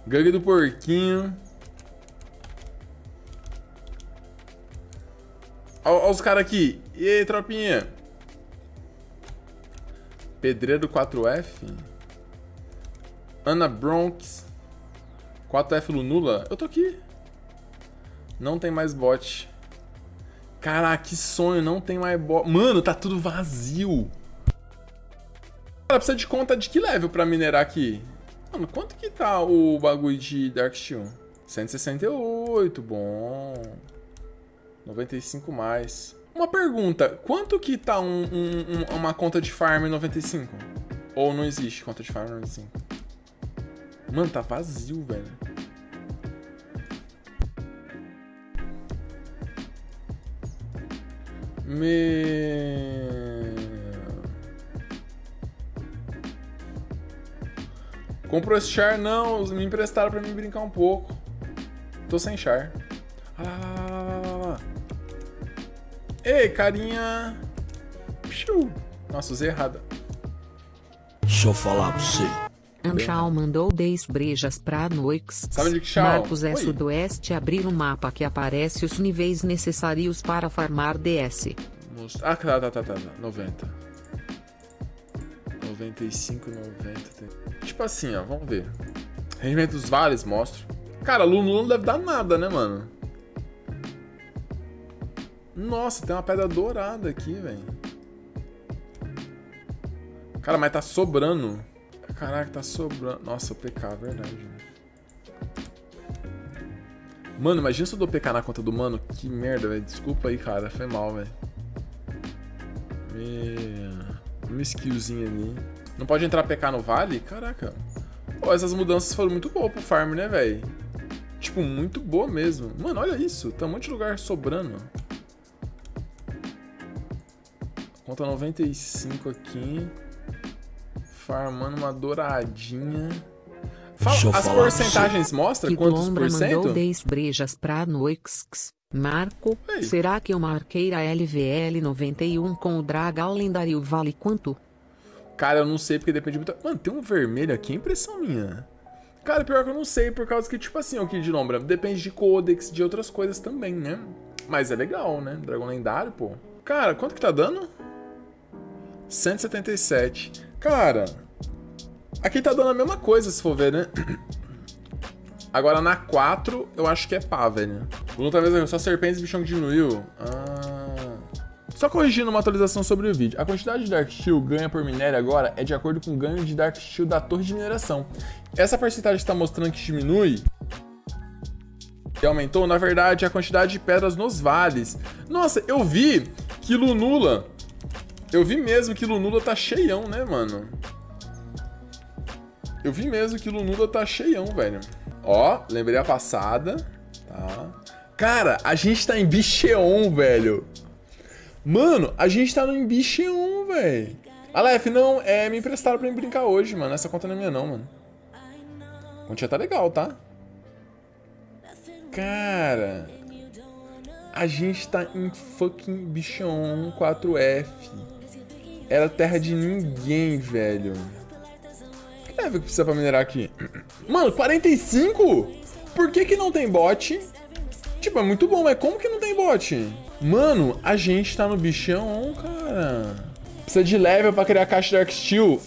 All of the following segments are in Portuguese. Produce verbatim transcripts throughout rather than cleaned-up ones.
Gangue do porquinho. Olha os caras aqui. E aí, tropinha? Pedreiro quatro F. Ana Bronx. quatro F Lunula. Eu tô aqui. Não tem mais bot. Caraca, que sonho. Não tem mais bot. Mano, tá tudo vazio. Cara, precisa de conta de que level pra minerar aqui? Mano, quanto que tá o bagulho de Darksteel? cento e sessenta e oito, bom. noventa e cinco mais. Uma pergunta, quanto que tá um, um, um, uma conta de farm noventa e cinco? Ou não existe conta de farm noventa e cinco? Mano, tá vazio, velho. Me... Comprou esse char? Não, me emprestaram pra mim brincar um pouco. Tô sem char. Ah, lá, lá, lá, lá, lá. Ei, carinha. Piu. Nossa, usei errada. Deixa eu falar pra você. Anchal mandou dez brejas pra Noix. Sabe onde que Chal? Marcos é Oi. Sudoeste abrir um mapa que aparece os níveis necessários para farmar D S. Ah, tá, tá, tá, tá. noventa. noventa e cinco, noventa. Tipo assim, ó, vamos ver. Rendimento dos vales, mostro. Cara, Lulu não deve dar nada, né, mano? Nossa, tem uma pedra dourada aqui, velho. Cara, mas tá sobrando. Caraca, tá sobrando. Nossa, o P K, verdade. Mano, imagina se eu dou P K na conta do mano. Que merda, velho. Desculpa aí, cara. Foi mal, velho. Uma skillzinha ali. Não pode entrar P K no vale? Caraca. Pô, essas mudanças foram muito boas pro farm, né, velho? Tipo, muito boa mesmo. Mano, olha isso. Tem um monte de lugar sobrando. Conta noventa e cinco aqui. Farmando uma douradinha. Fala, as porcentagens mostram quantos por cento? Mandou dez brejas pra Noix. Marco, Ei. será que uma arqueira L V L noventa e um com o Dragal lendário vale quanto? Cara, eu não sei porque depende muito... Mano, tem um vermelho aqui, é impressão minha. Cara, pior que eu não sei, por causa que, tipo assim, o Kid de Lombra depende de codex, de outras coisas também, né? Mas é legal, né? Dragão lendário, pô. Cara, quanto que tá dando? cento e setenta e sete. Cara, aqui tá dando a mesma coisa, se for ver, né? Agora na quatro, eu acho que é pá, velho. Outra vez, só serpentes e bichão que diminuiu. Ah... Só corrigindo uma atualização sobre o vídeo. A quantidade de Darksteel ganha por minério agora é de acordo com o ganho de Darksteel da torre de mineração. Essa porcentagem que está mostrando que diminui e aumentou, na verdade, é a quantidade de pedras nos vales. Nossa, eu vi que Lunula... Eu vi mesmo que Lunula tá cheião, né, mano? Eu vi mesmo que Lunula tá cheião, velho. Ó, lembrei a passada. Tá. Cara, a gente tá em Bicheon, velho. Mano, a gente tá no Bicheon, velho. Aleph, não, é, me emprestaram pra me brincar hoje, mano. Essa conta não é minha, não, mano. A conta tá legal, tá? Cara... A gente tá em fucking Bicheon quatro F. Era terra de ninguém, velho. Que level que precisa pra minerar aqui? Mano, quarenta e cinco? Por que que não tem bot? Tipo, é muito bom, mas como que não tem bot? Mano, a gente tá no bichão, cara. Precisa de level pra criar caixa de Darksteel.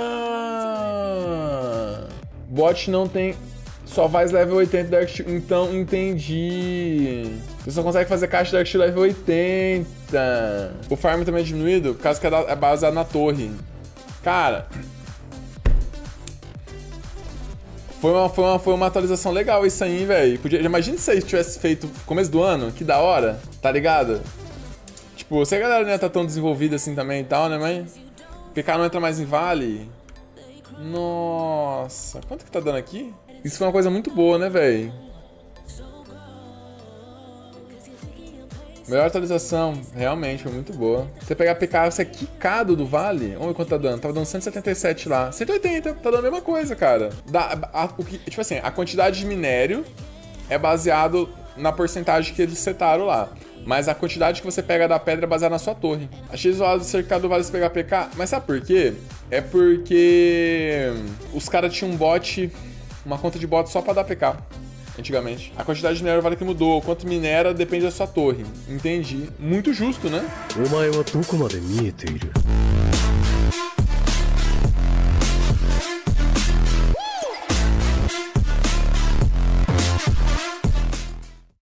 Ah! Bot não tem... Só faz level oitenta Darksteel. Então, entendi. Você só consegue fazer caixa de Darksteel level oitenta. O farm também é diminuído, por causa que é baseado na torre. Cara... Foi uma, foi, uma, foi uma atualização legal isso aí, velho. Imagina se você tivesse feito no começo do ano, que da hora, tá ligado? Tipo, se a galera não ia tá tão desenvolvida assim também e tal, né, mas... P K não entra mais em vale. Nossa, quanto que tá dando aqui? Isso foi uma coisa muito boa, né, velho? Melhor atualização, realmente, foi muito boa. Você pegar P K, você é quicado do vale. Vamos ver quanto tá dando. Tava dando cento e setenta e sete lá. cento e oitenta, tá dando a mesma coisa, cara. Da, a, o que, tipo assim, a quantidade de minério é baseado na porcentagem que eles setaram lá. Mas a quantidade que você pega da pedra é baseada na sua torre. Achei zoado cercado do vale você pegar P K. Mas sabe por quê? É porque os caras tinham um bot Uma conta de bot só pra dar P K. Antigamente. A quantidade de minério vale que mudou. Quanto minera depende da sua torre. Entendi. Muito justo, né? お前はどこまで見えている